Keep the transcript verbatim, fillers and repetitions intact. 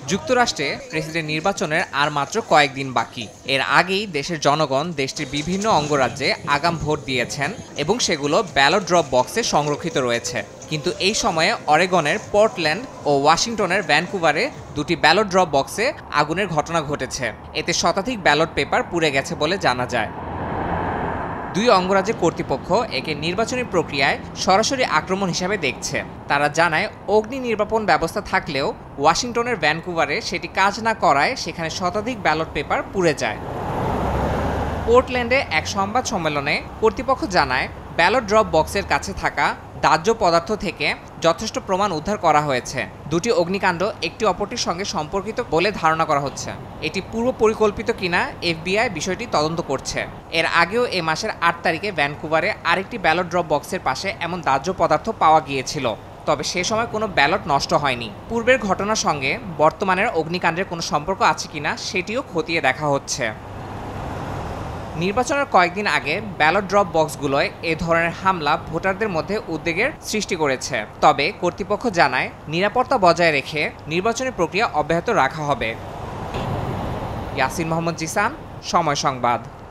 যুক্তরাষ্ট্রে প্রেসিডেন্ট নির্বাচনের আর মাত্র কয়েকদিন বাকি। এর আগেই দেশের জনগণ দেশটির বিভিন্ন অঙ্গরাজ্যে আগাম ভোট দিয়েছেন এবং সেগুলো ব্যালট ড্রপ বক্সে সংরক্ষিত রয়েছে। কিন্তু এই সময়ে অরেগনের পোর্টল্যান্ড ও ওয়াশিংটনের ভ্যানকুভারে দুটি ব্যালট ড্রপ বক্সে আগুনের ঘটনা ঘটেছে। এতে শতাধিক ব্যালট পেপার পুড়ে গেছে বলে জানা যায়। দুই অঙ্গরাজ্যের কর্তৃপক্ষ একে নির্বাচনী প্রক্রিয়ায় সরাসরি আক্রমণ হিসাবে দেখছে। তারা জানায় অগ্নি নির্বাপন ব্যবস্থা থাকলেও ওয়াশিংটনের ভ্যানকুভারে সেটি কাজ না করায় সেখানে শতাধিক ব্যালট পেপার পুড়ে যায়। পোর্টল্যান্ডে এক সংবাদ সম্মেলনে কর্তৃপক্ষ জানায় ব্যালট ড্রপ বক্সের কাছে থাকা দাহ্য পদার্থ থেকে যথেষ্ট প্রমাণ উদ্ধার করা হয়েছে। দুটি অগ্নিকাণ্ড একটি অপরটির সঙ্গে সম্পর্কিত বলে ধারণা করা হচ্ছে। এটি পূর্ব পরিকল্পিত কিনা এফবিআই বিষয়টি তদন্ত করছে। এর আগেও এ মাসের আট তারিখে ভ্যানকুভারে আরেকটি ব্যালট ড্রপ বক্সের পাশে এমন দাহ্য পদার্থ পাওয়া গিয়েছিল, তবে সে সময় কোনো ব্যালট নষ্ট হয়নি। পূর্বের ঘটনার সঙ্গে বর্তমানের অগ্নিকাণ্ডের কোনো সম্পর্ক আছে কিনা সেটিও খতিয়ে দেখা হচ্ছে। নির্বাচনের কয়েকদিন আগে ব্যালট ড্রপ বক্সগুলোয় এ ধরনের হামলা ভোটারদের মধ্যে উদ্বেগের সৃষ্টি করেছে। তবে কর্তৃপক্ষ জানায় নিরাপত্তা বজায় রেখে নির্বাচনী প্রক্রিয়া অব্যাহত রাখা হবে। ইয়াসিন মোহাম্মদ জিসান, সময় সংবাদ।